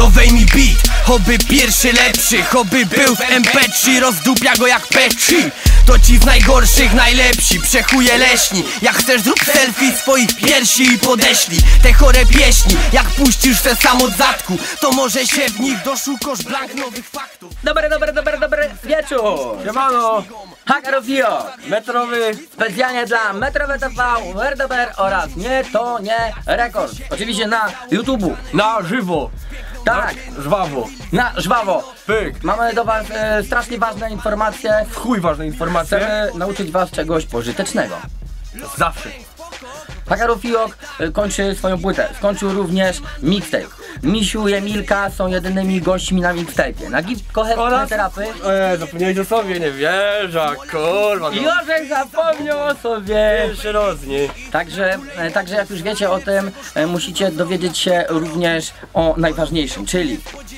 Dowej mi beat, oby pierwszy lepszy, oby był w MP3, rozdupia go jak Petri. To ci z najgorszych najlepsi, przechuje leśni. Jak chcesz zrób selfie swoich piersi i podeślij te chore pieśni. Jak puścisz se sam od zadku, to może się w nich doszukasz blank nowych faktów. Dobry wieczór! Siemano! Hakarofio! Metrowy! Specjalnie dla Metrowe TV, RDBR oraz Nie to nie rekord. Oczywiście na YouTube'u. Na żywo! Tak, Żwawo! na żwawo. Pyk! Mamy do was strasznie ważne informacje. W chuj ważne informacje! Chcemy nauczyć was czegoś pożytecznego. Zawsze! Hakarofio kończy swoją płytę. Skończył również mixtape. Misiu i Emilka są jedynymi gośćmi na mixtape'ie. Na Gipko terapy. Zapomniałeś o sobie, nie wierzę, kurwa! No. Jorzek zapomniał o sobie. Pierwszy raz, nie? Także jak już wiecie o tym, musicie dowiedzieć się również o najważniejszym, czyli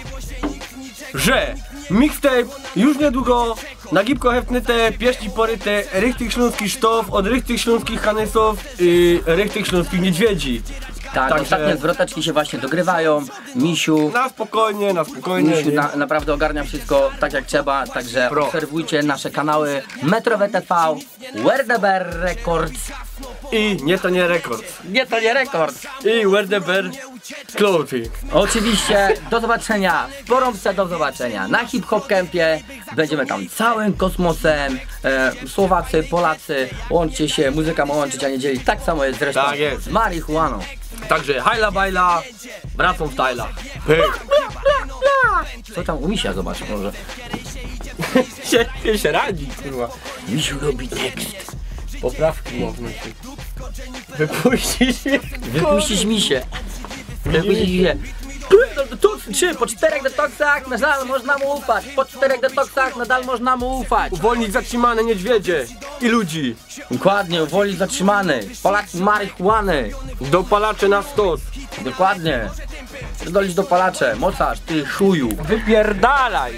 Że mixtape już niedługo na Gipko heftnyte, pieśni poryte, rychtych śląskich sztof, od rychtych śląskich hanesów i rychtych śląskich niedźwiedzi. tak, Także- ostatnie zwroteczki się właśnie dogrywają. Misiu Na spokojnie, Misiu nie? naprawdę ogarnia wszystko tak jak trzeba, także Pro. obserwujcie nasze kanały Metrowe TV, RDBR Records. I nie to nie rekord. Nie to nie rekord. I WRDBR Clothing. Oczywiście do zobaczenia w Porąbce, do zobaczenia na Hip Hop Campie. Będziemy tam całym kosmosem. Słowacy, Polacy, łączcie się, muzyka ma łączyć, a nie dzielić. Tak samo jest zresztą Tak jest. z marihuaną. Także hajla bajla, wracam w tajlach. Pyk. Co tam u Misia, zobacz może. się radzi, kurwa. Misiu robi tekst. Poprawki można się. Wypuścić mnie. Wypuścić misie. Wypuścić misie. Czy po 4 detoksach nadal można mu ufać? Po 4 detoksach nadal można mu ufać. Uwolnić zatrzymane niedźwiedzie i ludzi. Dokładnie, uwolnić zatrzymany. Polak marihuany. Dopalacze na stos. Dokładnie. Dolić dopalacze. Mocarz, ty chuju. Wypierdalaj.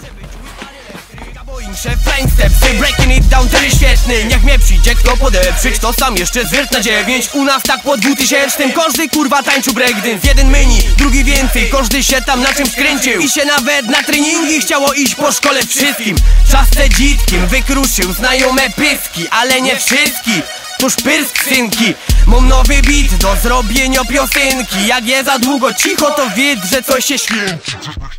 Szef flying stepsy, breaking it down, ten świetny. Niech mnie przyjdzie kto podeprzeć, to sam jeszcze zwirt na 9. U nas tak po 2000, każdy kurwa tańczył breakdance. Jeden menu, drugi więcej, każdy się tam na czymś kręcił. I się nawet na treningi chciało iść po szkole wszystkim. Czasce dzitkim wykruszył znajome pyski, ale nie wszystkich. Tuż pyrsk synki, mam nowy beat do zrobienia piosenki. Jak je za długo cicho, to wiedz, że coś się święci.